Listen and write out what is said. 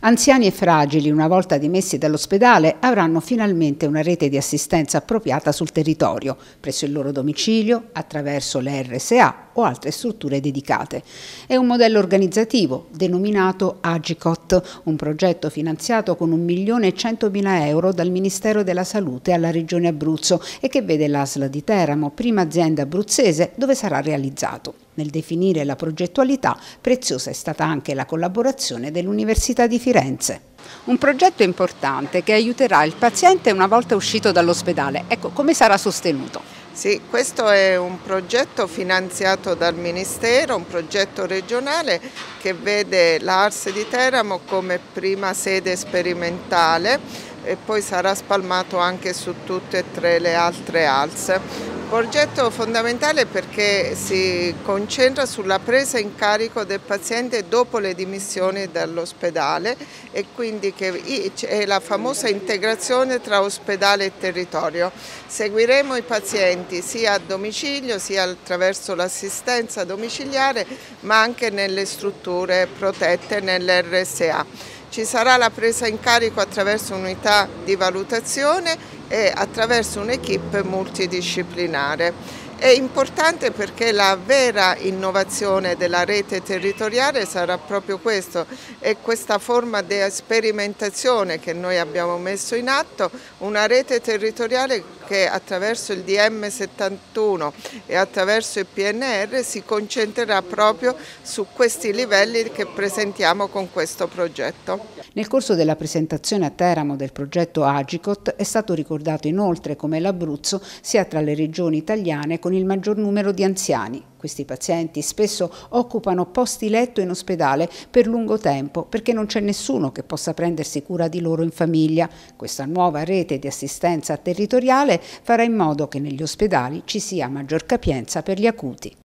Anziani e fragili, una volta dimessi dall'ospedale, avranno finalmente una rete di assistenza appropriata sul territorio, presso il loro domicilio, attraverso le RSA o altre strutture dedicate. È un modello organizzativo denominato Agicot, un progetto finanziato con 1.100.000 euro dal Ministero della Salute alla Regione Abruzzo e che vede l'ASL di Teramo, prima azienda abruzzese, dove sarà realizzato. Nel definire la progettualità, preziosa è stata anche la collaborazione dell'Università di Firenze. Un progetto importante che aiuterà il paziente una volta uscito dall'ospedale. Ecco, come sarà sostenuto? Sì, questo è un progetto finanziato dal Ministero, un progetto regionale che vede l'ARS di Teramo come prima sede sperimentale e poi sarà spalmato anche su tutte e tre le altre ALS. Progetto fondamentale perché si concentra sulla presa in carico del paziente dopo le dimissioni dall'ospedale e quindi che è la famosa integrazione tra ospedale e territorio. Seguiremo i pazienti sia a domicilio sia attraverso l'assistenza domiciliare ma anche nelle strutture protette, nelle RSA. Ci sarà la presa in carico attraverso unità di valutazione e attraverso un'equipe multidisciplinare. È importante perché la vera innovazione della rete territoriale sarà proprio questo, è questa forma di sperimentazione che noi abbiamo messo in atto, una rete territoriale che attraverso il DM 71 e attraverso il PNR si concentrerà proprio su questi livelli che presentiamo con questo progetto. Nel corso della presentazione a Teramo del progetto Agicot è stato ricordato inoltre come l'Abruzzo sia tra le regioni italiane con il maggior numero di anziani. Questi pazienti spesso occupano posti letto in ospedale per lungo tempo perché non c'è nessuno che possa prendersi cura di loro in famiglia. Questa nuova rete di assistenza territoriale farà in modo che negli ospedali ci sia maggior capienza per gli acuti.